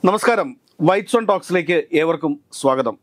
നമസ്കാരം. White zone ടോക്സിലേക്ക് ഏവർക്കും സ്വാഗതം.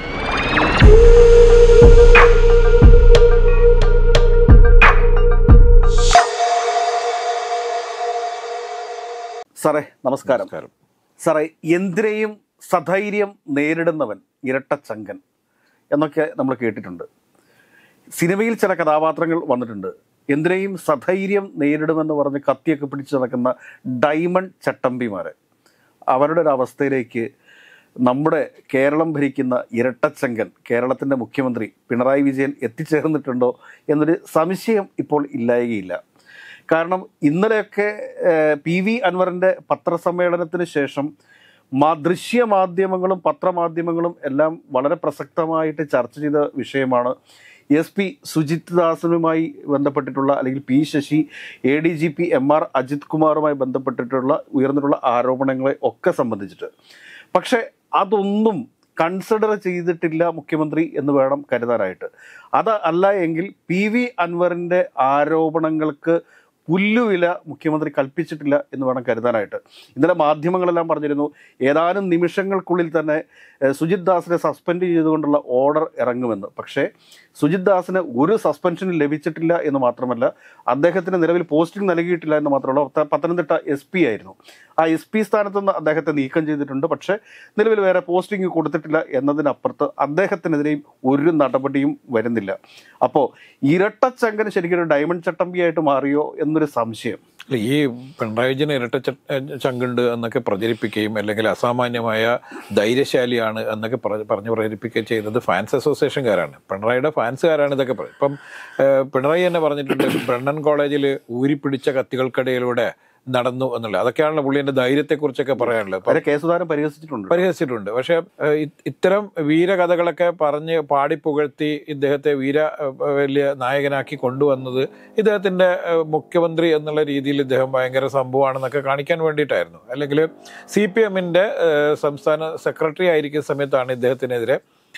സാറേ നമസ്കാരം. സാറേ, എന്തിനേയും സധൈര്യം നേരിടുന്നവൻ ഇരട്ടച്ചങ്കൻ എന്നൊക്കെ നമ്മൾ കേട്ടിട്ടുണ്ട്. സിനിമയിൽ ചില കഥാപാത്രങ്ങൾ വന്നിട്ടുണ്ട്. എന്തിനേയും സധൈര്യം നേരിടുമെന്ന് പറഞ്ഞ് കത്തിയൊക്കെ പിടിച്ച് നടക്കുന്ന ഡയമണ്ട് ചട്ടമ്പിമാരെ, അവരുടെ ഒരു അവസ്ഥയിലേക്ക് നമ്മുടെ കേരളം ഭരിക്കുന്ന ഇരട്ടച്ചങ്കൻ കേരളത്തിൻ്റെ മുഖ്യമന്ത്രി പിണറായി വിജയൻ എത്തിച്ചേർന്നിട്ടുണ്ടോ എന്നൊരു സംശയം ഇപ്പോൾ ഇല്ലായകയില്ല. കാരണം ഇന്നലെയൊക്കെ PV അൻവറിൻ്റെ പത്രസമ്മേളനത്തിന് ശേഷം ദൃശ്യമാധ്യമങ്ങളും പത്രമാധ്യമങ്ങളും എല്ലാം വളരെ പ്രസക്തമായിട്ട് ചർച്ച ചെയ്ത വിഷയമാണ് SP സുജിത് ദാസനുമായി ബന്ധപ്പെട്ടിട്ടുള്ള, അല്ലെങ്കിൽ P Sasi, ADGP MR Ajith കുമാറുമായി ബന്ധപ്പെട്ടിട്ടുള്ള ഉയർന്നിട്ടുള്ള ആരോപണങ്ങളെ ഒക്കെ സംബന്ധിച്ചിട്ട്. പക്ഷേ അതൊന്നും കൺസിഡർ ചെയ്തിട്ടില്ല മുഖ്യമന്ത്രി എന്ന് വേണം കരുതാനായിട്ട്. അത് അല്ല എങ്കിൽ PV അൻവറിൻ്റെ ആരോപണങ്ങൾക്ക് പുല്ലുവില മുഖ്യമന്ത്രി കൽപ്പിച്ചിട്ടില്ല എന്ന് വേണം കരുതാനായിട്ട്. ഇന്നലെ മാധ്യമങ്ങളെല്ലാം പറഞ്ഞിരുന്നു ഏതാനും നിമിഷങ്ങൾക്കുള്ളിൽ തന്നെ സുജിത് ദാസിനെ സസ്പെൻഡ് ചെയ്തുകൊണ്ടുള്ള ഓർഡർ ഇറങ്ങുമെന്ന്. പക്ഷേ സുജിത് ദാസിന് ഒരു സസ്പെൻഷനും ലഭിച്ചിട്ടില്ല എന്ന് മാത്രമല്ല, അദ്ദേഹത്തിന് നിലവിൽ പോസ്റ്റിംഗ് നൽകിയിട്ടില്ല എന്ന് മാത്രമല്ല, പത്തനംതിട്ട SP ആയിരുന്നു. ആ SP സ്ഥാനത്ത് നിന്ന് അദ്ദേഹത്തെ നീക്കം ചെയ്തിട്ടുണ്ട്. പക്ഷേ നിലവിൽ വേറെ പോസ്റ്റിംഗ് കൊടുത്തിട്ടില്ല എന്നതിനപ്പുറത്ത് അദ്ദേഹത്തിനെതിരെയും ഒരു നടപടിയും വരുന്നില്ല. അപ്പോൾ ഇരട്ടച്ചങ്കന് ശരിക്കും ഒരു ഡയമണ്ട് ചട്ടമ്പിയായിട്ട് മാറിയോ എന്നൊരു സംശയം. ഈ പിണറായി വിജയൻ ഇരട്ട ചങ്കുണ്ട് എന്നൊക്കെ പ്രചരിപ്പിക്കുകയും അല്ലെങ്കിൽ അസാമാന്യമായ ധൈര്യശാലിയാണ് എന്നൊക്കെ പറഞ്ഞ് പ്രചരിപ്പിക്കുകയും ചെയ്യുന്നത് ഫാൻസ് അസോസിയേഷൻകാരാണ്, പിണറായിയുടെ ഫാൻസുകാരാണ് ഇതൊക്കെ പറയും. ഇപ്പം പിണറായി തന്നെ പറഞ്ഞിട്ടുണ്ട് ബ്രണ്ണൻ കോളേജിൽ ഊരിപ്പിടിച്ച കത്തികൾക്കിടയിലൂടെ നടന്നു എന്നുള്ളത്. അതൊക്കെയാണല്ലോ പുള്ളി എൻ്റെ ധൈര്യത്തെക്കുറിച്ചൊക്കെ പറയാനുള്ളത്. പരിഹസിച്ചിട്ടുണ്ട്. പക്ഷെ ഇത്തരം വീരകഥകളൊക്കെ പറഞ്ഞ് പാടിപ്പുകഴ്ത്തി ഇദ്ദേഹത്തെ വലിയ നായകനാക്കി കൊണ്ടുവന്നത് ഇദ്ദേഹത്തിൻ്റെ മുഖ്യമന്ത്രി എന്നുള്ള രീതിയിൽ ഇദ്ദേഹം ഭയങ്കര സംഭവമാണെന്നൊക്കെ കാണിക്കാൻ വേണ്ടിയിട്ടായിരുന്നു. അല്ലെങ്കിൽ CPM-ന്റെ സംസ്ഥാന സെക്രട്ടറി ആയിരിക്കുന്ന സമയത്താണ് ഇദ്ദേഹത്തിനെതിരെ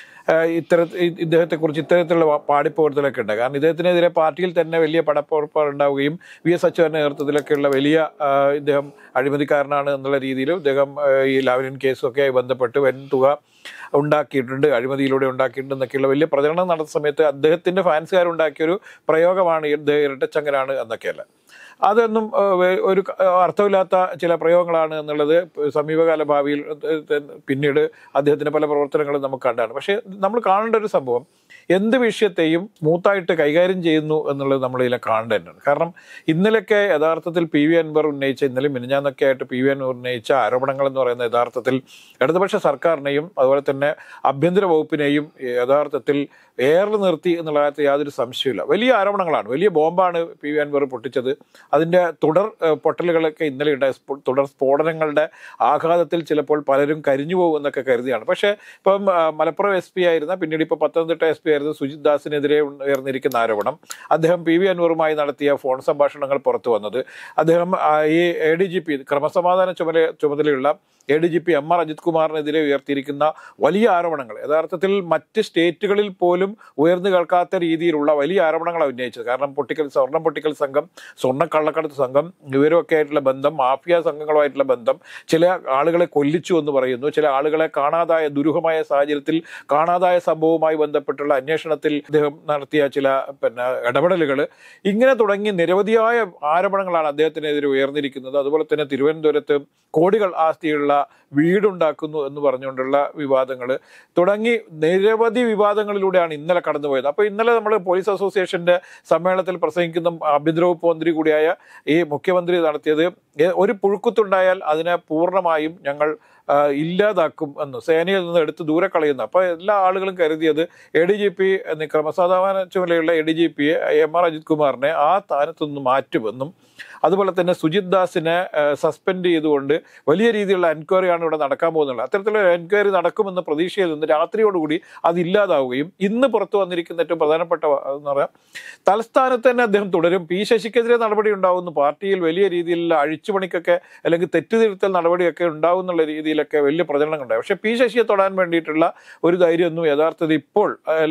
ഇദ്ദേഹത്തെക്കുറിച്ച് ഇത്തരത്തിലുള്ള പാടിപ്പുകഴ്ത്തലൊക്കെ ഉണ്ട്. കാരണം ഇദ്ദേഹത്തിനെതിരെ പാർട്ടിയിൽ തന്നെ വലിയ പടപ്പുറപ്പ് ഉണ്ടാവുകയും VS അച്യുതന്റെ നേതൃത്വത്തിലൊക്കെയുള്ള വലിയ ഇദ്ദേഹം അഴിമതിക്കാരനാണ് എന്നുള്ള രീതിയിൽ ഇദ്ദേഹം ഈ ലാവ്ലിൻ കേസൊക്കെ ബന്ധപ്പെട്ട് വൻ തുക ഉണ്ടാക്കിയിട്ടുണ്ട്, അഴിമതിയിലൂടെ ഉണ്ടാക്കിയിട്ടുണ്ട് എന്നൊക്കെയുള്ള വലിയ പ്രചരണം നടന്ന സമയത്ത് അദ്ദേഹത്തിൻ്റെ ഫാൻസുകാരുണ്ടാക്കിയൊരു പ്രയോഗമാണ് ഇരട്ടച്ചങ്കനാണ് എന്നൊക്കെയല്ല. അതൊന്നും ഒരു അർത്ഥമില്ലാത്ത ചില പ്രയോഗങ്ങളാണ് എന്നുള്ളത് സമീപകാല ഭാവിയിൽ പിന്നീട് അദ്ദേഹത്തിൻ്റെ പല പ്രവർത്തനങ്ങളും നമുക്ക് കണ്ടാണ്. പക്ഷേ നമ്മൾ കാണേണ്ട ഒരു സംഭവം, എന്ത് വിഷയത്തെയും സ്മൂത്തായിട്ട് കൈകാര്യം ചെയ്യുന്നു എന്നുള്ളത് നമ്മളിതിനെ കാണേണ്ടതാണ്. കാരണം ഇന്നലെയൊക്കെ യഥാർത്ഥത്തിൽ PV അൻവർ ഉന്നയിച്ച, ഇന്നലെ മിനിഞ്ഞാന്നൊക്കെ ആയിട്ട് PV അൻവർ ഉന്നയിച്ച ആരോപണങ്ങൾ എന്ന് പറയുന്നത് യഥാർത്ഥത്തിൽ ഇടതുപക്ഷ സർക്കാരിനെയും അതുപോലെ തന്നെ ആഭ്യന്തര വകുപ്പിനെയും യഥാർത്ഥത്തിൽ ഏറെ നിർത്തി എന്നുള്ള കാര്യത്തിൽ യാതൊരു സംശയമില്ല. വലിയ ആരോപണങ്ങളാണ്, വലിയ ബോംബാണ് PV അൻവർ പൊട്ടിച്ചത്. അതിൻ്റെ തുടർ പൊട്ടലുകളൊക്കെ ഇന്നലെ ഉണ്ടായ തുടർ സ്ഫോടനങ്ങളുടെ ആഘാതത്തിൽ ചിലപ്പോൾ പലരും കരിഞ്ഞു പോകും എന്നൊക്കെ കരുതിയാണ്. പക്ഷേ ഇപ്പം മലപ്പുറം SP ആയിരുന്ന, പിന്നീട് ഇപ്പോൾ പത്തനംതിട്ട SP ആയിരുന്ന സുജിത് ദാസിനെതിരെ ഉയർന്നിരിക്കുന്ന ആരോപണം, അദ്ദേഹം PV അൻവറുമായി നടത്തിയ ഫോൺ സംഭാഷണങ്ങൾ പുറത്തു വന്നത്, അദ്ദേഹം ഈ ADGP ക്രമസമാധാന ചുമതലയുള്ള ADGP MR അജിത് കുമാറിനെതിരെ ഉയർത്തിയിരിക്കുന്ന വലിയ ആരോപണങ്ങൾ യഥാർത്ഥത്തിൽ മറ്റ് സ്റ്റേറ്റുകളിൽ പോലും ഉയർന്നു കേൾക്കാത്ത രീതിയിലുള്ള വലിയ ആരോപണങ്ങളാണ് ഉന്നയിച്ചത്. കാരണം സ്വർണം പൊട്ടിക്കൽ സംഘം, സ്വർണ്ണക്കള്ളക്കടത്ത് സംഘം, ഇവരുമൊക്കെ ആയിട്ടുള്ള ബന്ധം, മാഫിയ സംഘങ്ങളുമായിട്ടുള്ള ബന്ധം, ചില ആളുകളെ കൊല്ലിച്ചു എന്ന് പറയുന്നു, ചില ആളുകളെ കാണാതായ ദുരൂഹമായ സാഹചര്യത്തിൽ കാണാതായ സംഭവവുമായി ബന്ധപ്പെട്ടുള്ള അന്വേഷണത്തിൽ അദ്ദേഹം നടത്തിയ ചില ഇടപെടലുകൾ, ഇങ്ങനെ തുടങ്ങി നിരവധിയായ ആരോപണങ്ങളാണ് അദ്ദേഹത്തിനെതിരെ ഉയർന്നിരിക്കുന്നത്. അതുപോലെ തന്നെ തിരുവനന്തപുരത്ത് കോടികൾ ആസ്തിയുള്ള വീടുണ്ടാക്കുന്നു എന്ന് പറഞ്ഞുകൊണ്ടുള്ള വിവാദങ്ങൾ തുടങ്ങി നിരവധി വിവാദങ്ങളിലൂടെയാണ് ഇന്നലെ കടന്നുപോയത്. അപ്പോൾ ഇന്നലെ നമ്മൾ പോലീസ് അസോസിയേഷന്റെ സമ്മേളനത്തിൽ പ്രസംഗിക്കുന്ന ആഭ്യന്തര വകുപ്പ് മന്ത്രി കൂടിയായ ഈ മുഖ്യമന്ത്രി നടത്തിയത്, ഒരു പുഴുക്കുത്തുണ്ടായാൽ അതിനെ പൂർണ്ണമായും ഞങ്ങൾ ഇല്ലാതാക്കും എന്ന്, സേനയിൽ നിന്ന് എടുത്ത് ദൂരെ കളയുന്നു. അപ്പോൾ എല്ലാ ആളുകളും കരുതിയത് ADGP ക്രമസമാധാന ചുമതലയുള്ള ADGP MR അജിത് കുമാറിനെ ആ സ്ഥാനത്തുനിന്ന് മാറ്റുമെന്നും അതുപോലെ തന്നെ സുജിത് ദാസിനെ സസ്പെൻഡ് ചെയ്തുകൊണ്ട് വലിയ രീതിയിലുള്ള എൻക്വയറിയാണ് ഇവിടെ നടക്കാൻ പോകുന്നത്. അത്തരത്തിലുള്ള എൻക്വയറി നടക്കുമെന്ന പ്രതീക്ഷയിൽ നിന്ന് രാത്രിയോടുകൂടി അതില്ലാതാവുകയും ഇന്ന് പുറത്തു വന്നിരിക്കുന്ന ഏറ്റവും പ്രധാനപ്പെട്ട എന്ന് പറയാം, തലസ്ഥാനത്ത് തന്നെ അദ്ദേഹം തുടരും. P ശശിക്കെതിരെ നടപടി ഉണ്ടാവുന്നു, പാർട്ടിയിൽ വലിയ രീതിയിലുള്ള അഴിച്ചുപണിക്കൊക്കെ അല്ലെങ്കിൽ തെറ്റുതിരുത്തൽ നടപടിയൊക്കെ ഉണ്ടാവുന്നുള്ള രീതിയിലൊക്കെ വലിയ പ്രചരണങ്ങളുണ്ടായി. പക്ഷേ P ശശിയെ തൊടാൻ വേണ്ടിയിട്ടുള്ള ഒരു ധൈര്യമൊന്നും യഥാർത്ഥത്തിൽ ഇപ്പോൾ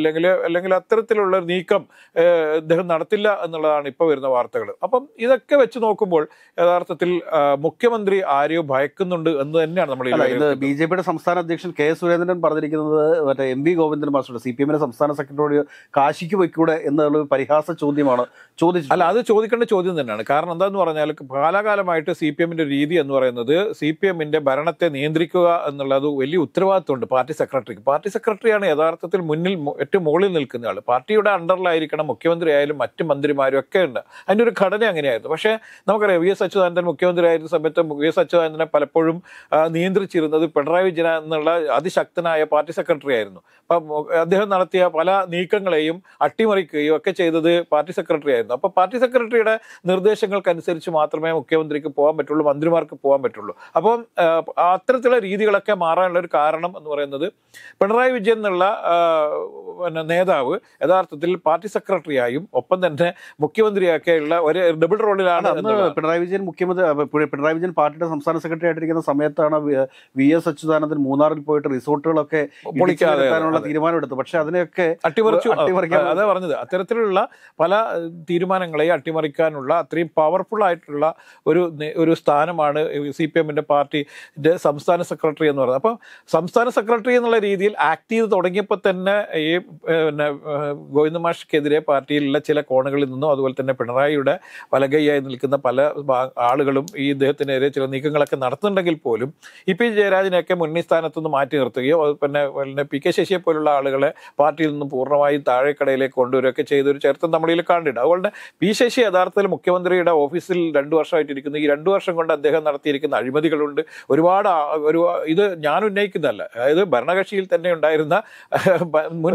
അല്ലെങ്കിൽ അത്തരത്തിലുള്ള നീക്കം അദ്ദേഹം നടത്തില്ല എന്നുള്ളതാണ് ഇപ്പോൾ വരുന്ന വാർത്തകൾ. അപ്പം ഇതൊക്കെ വെച്ച് നോക്കുമ്പോൾ യഥാർത്ഥത്തിൽ മുഖ്യമന്ത്രി ആരെയോ ഭയക്കുന്നുണ്ട് എന്ന് തന്നെയാണ് നമ്മൾ ഇത് ബി.ജെ.പിയുടെ സംസ്ഥാന അധ്യക്ഷൻ കെ സുരേന്ദ്രൻ പറഞ്ഞിരിക്കുന്നത് മറ്റേ എം.വി. ഗോവിന്ദൻ മാസ്റ്ററുടെ CPM-ന്റെ സംസ്ഥാന സെക്രട്ടറി കാശിക്ക് വയ്ക്കൂടെ എന്നുള്ള പരിഹാസ ചോദ്യമാണ് ചോദിച്ചത്. അല്ല, അത് ചോദിക്കേണ്ട ചോദ്യം തന്നെയാണ്. കാരണം എന്താന്ന് പറഞ്ഞാൽ കാലാകാലമായിട്ട് CPM-ന്റെ രീതി എന്ന് പറയുന്നത് CPM-ന്റെ ഭരണത്തെ നിയന്ത്രിക്കുക എന്നുള്ളത് വലിയ ഉത്തരവാദിത്വമുണ്ട് പാർട്ടി സെക്രട്ടറിക്ക്. പാർട്ടി സെക്രട്ടറിയാണ് യഥാർത്ഥത്തിൽ മുന്നിൽ ഏറ്റവും മുകളിൽ നിൽക്കുന്ന ആൾ. പാർട്ടിയുടെ അണ്ടറിലായിരിക്കണം മുഖ്യമന്ത്രി ആയാലും മറ്റ് മന്ത്രിമാരും ഒക്കെ ഉണ്ട്. അതിൻ്റെ ഒരു ഘടന അങ്ങനെയായിരുന്നു. പക്ഷേ നമുക്കറിയാം വി.എസ്. അച്യുതാനന്ദൻ മുഖ്യമന്ത്രി ആയിരുന്ന സമയത്ത് വി.എസ്. അച്യുതാനന്ദനെ പലപ്പോഴും നിയന്ത്രിച്ചിരുന്നത് പിണറായി വിജയൻ എന്നുള്ള അതിശക്തനായ പാർട്ടി സെക്രട്ടറി ആയിരുന്നു. അപ്പം അദ്ദേഹം നടത്തിയ പല നീക്കങ്ങളെയും അട്ടിമറിക്കുകയും ഒക്കെ ചെയ്തത് പാർട്ടി സെക്രട്ടറി ആയിരുന്നു. അപ്പോൾ പാർട്ടി സെക്രട്ടറിയുടെ നിർദ്ദേശങ്ങൾക്കനുസരിച്ച് മാത്രമേ മുഖ്യമന്ത്രിക്ക് പോകാൻ പറ്റുള്ളൂ, മന്ത്രിമാർക്ക് പോകാൻ പറ്റുള്ളൂ. അപ്പം അത്തരത്തിലുള്ള രീതികളൊക്കെ മാറാനുള്ള ഒരു കാരണം എന്ന് പറയുന്നത് പിണറായി വിജയൻ എന്നുള്ള നേതാവ് യഥാർത്ഥത്തിൽ പാർട്ടി സെക്രട്ടറിയായും ഒപ്പം തന്നെ മുഖ്യമന്ത്രിയൊക്കെയുള്ള ഒരു ഡബിൾ റോളിലാണ്. പിണറായി വിജയൻ പാർട്ടിയുടെ സംസ്ഥാന സെക്രട്ടറി ആയിട്ടിരിക്കുന്ന സമയത്താണ് വി.എസ്. അച്യുതാനന്ദൻ മൂന്നാറിൽ പോയിട്ട് റിസോർട്ടുകളൊക്കെ പൊളിക്കാനുള്ള തീരുമാനമെടുത്തു. പക്ഷെ അതിനെയൊക്കെ അട്ടിമറിക്കാൻ അതാ പറഞ്ഞത്, അത്തരത്തിലുള്ള പല തീരുമാനങ്ങളെയും അട്ടിമറിക്കാനുള്ള അത്രയും പവർഫുൾ ആയിട്ടുള്ള ഒരു സ്ഥാനമാണ് CPM-ന്റെ പാർട്ടിയുടെ സംസ്ഥാന സെക്രട്ടറി എന്ന് പറയുന്നത്. അപ്പം സംസ്ഥാന സെക്രട്ടറി എന്നുള്ള രീതിയിൽ ആക്ട് ചെയ്ത് തുടങ്ങിയപ്പോൾ തന്നെ ഈ ഗോവിന്ദ മാഷ്ക്കെതിരെ പാർട്ടിയിലുള്ള ചില കോണുകളിൽ നിന്നും അതുപോലെ തന്നെ പിണറായിയുടെ വലകൈയായി നിൽക്കുന്ന പല ആളുകളും ഈ ഇദ്ദേഹത്തിനെതിരെ ചില നീക്കങ്ങളൊക്കെ നടത്തുന്നുണ്ടെങ്കിൽ പോലും പി ജയരാജനെയൊക്കെ മുന്നണി സ്ഥാനത്തുനിന്ന് മാറ്റി നിർത്തുകയോ പിന്നെ പി കെ ശശിയെ പോലുള്ള ആളുകളെ പാർട്ടിയിൽ നിന്നും പൂർണ്ണമായും താഴെക്കടയിലേക്ക് കൊണ്ടുവരികയൊക്കെ ചെയ്തൊരു ചരിത്രം നമ്മളിൽ കണ്ടിട്ടുണ്ട്. അതുകൊണ്ട് പി ശശി യഥാർത്ഥത്തിൽ മുഖ്യമന്ത്രിയുടെ ഓഫീസിൽ 2 വർഷമായിട്ടിരിക്കുന്നു. ഈ 2 വർഷം കൊണ്ട് അദ്ദേഹം നടത്തിയിരിക്കുന്ന അഴിമതികളുണ്ട് ഒരുപാട്. ഇത് ഞാൻ ഉന്നയിക്കുന്നതല്ല, അതായത് ഭരണകക്ഷിയിൽ തന്നെ ഉണ്ടായിരുന്ന മുൻ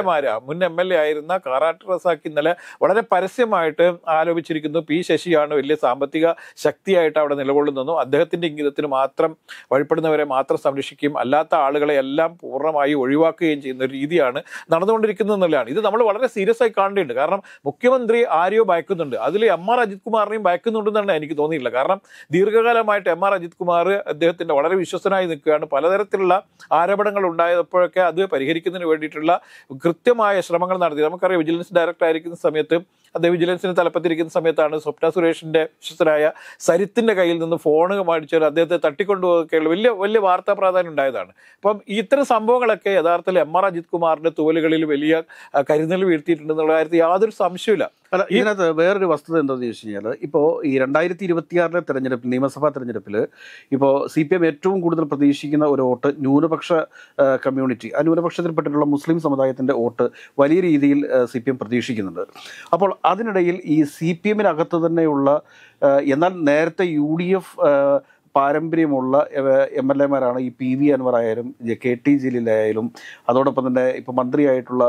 എം എൽ എ ആയിരുന്ന കാരാട്ട് റസാഖ് ഇന്നലെ വളരെ പരസ്യമായിട്ട് ആരോപിച്ചിരിക്കുന്നു പി ശശിയാണ് വലിയ സാമ്പത്തിക ശക്തിയായിട്ട് അവിടെ നിലകൊള്ളുന്നു, അദ്ദേഹത്തിന്റെ ഇംഗിതത്തിന് മാത്രം വഴിപ്പെടുന്നവരെ മാത്രം സംരക്ഷിക്കുകയും അല്ലാത്ത ആളുകളെ എല്ലാം പൂർണ്ണമായി ഒഴിവാക്കുകയും ചെയ്യുന്ന ഒരു രീതിയാണ് നടന്നുകൊണ്ടിരിക്കുന്നത് എന്നുള്ളതാണ്. ഇത് നമ്മൾ വളരെ സീരിയസ് ആയി കാണേണ്ടതുണ്ട്. കാരണം മുഖ്യമന്ത്രി ആരെയോ ഭയക്കുന്നുണ്ട്, അതിൽ എം.ആർ. അജിത് കുമാറിനെയും ഭയക്കുന്നുണ്ടെന്നാണ് എനിക്ക് തോന്നിയില്ല. കാരണം ദീർഘകാലമായിട്ട് എം.ആർ. അജിത് കുമാർ അദ്ദേഹത്തിന്റെ വളരെ വിശ്വസനായി നിൽക്കുകയാണ്. പലതരത്തിലുള്ള ആരോപണങ്ങൾ ഉണ്ടായപ്പോഴൊക്കെ അത് പരിഹരിക്കുന്നതിന് വേണ്ടിയിട്ടുള്ള കൃത്യമായ ശ്രമങ്ങൾ നടത്തി. നമുക്കറിയാം വിജിലൻസ് ഡയറക്ടർ ആയിരിക്കുന്ന സമയത്ത് അദ്ദേഹം വിജിലൻസിന് തലപ്പത്തിരിക്കുന്ന സമയത്താണ് സ്വപ്ന സുരേഷിന്റെ വിശ്വസ്തരായ സരിത്തിന്റെ കയ്യിൽ നിന്ന് ഫോൺ മേടിച്ചവർ അദ്ദേഹത്തെ തട്ടിക്കൊണ്ടുപോകുകയുള്ള വലിയ വലിയ വാർത്താ പ്രാധാന്യം ഉണ്ടായതാണ്. അപ്പം ഇത്തരം സംഭവങ്ങളൊക്കെ യഥാർത്ഥത്തിൽ എം.ആർ. അജിത് കുമാറിന്റെ തൂവലുകളിൽ വലിയ കരുതൽ വീഴ്ത്തിയിട്ടുണ്ടെന്നുള്ള കാര്യത്തിൽ യാതൊരു സംശയമില്ല. അല്ല, ഇതിനകത്ത് വേറൊരു വസ്തുത എന്താണെന്ന് ചോദിച്ചു കഴിഞ്ഞാൽ, ഇപ്പോൾ ഈ 2026 തെരഞ്ഞെടുപ്പിൽ, നിയമസഭാ തെരഞ്ഞെടുപ്പിൽ ഇപ്പോൾ CPM ഏറ്റവും കൂടുതൽ പ്രതീക്ഷിക്കുന്ന ഒരു വോട്ട് ന്യൂനപക്ഷ കമ്മ്യൂണിറ്റി, ആ ന്യൂനപക്ഷത്തിൽപ്പെട്ടിട്ടുള്ള മുസ്ലിം സമുദായത്തിൻ്റെ വോട്ട് വലിയ രീതിയിൽ CPM പ്രതീക്ഷിക്കുന്നുണ്ട്. അപ്പോൾ അതിനിടയിൽ ഈ CPM-നകത്ത് തന്നെയുള്ള എന്നാൽ നേരത്തെ UDF പാരമ്പര്യമുള്ള MLA-മാരാണ് ഈ PV അൻവർ ആയാലും KT ജലീലായാലും അതോടൊപ്പം തന്നെ ഇപ്പോൾ മന്ത്രിയായിട്ടുള്ള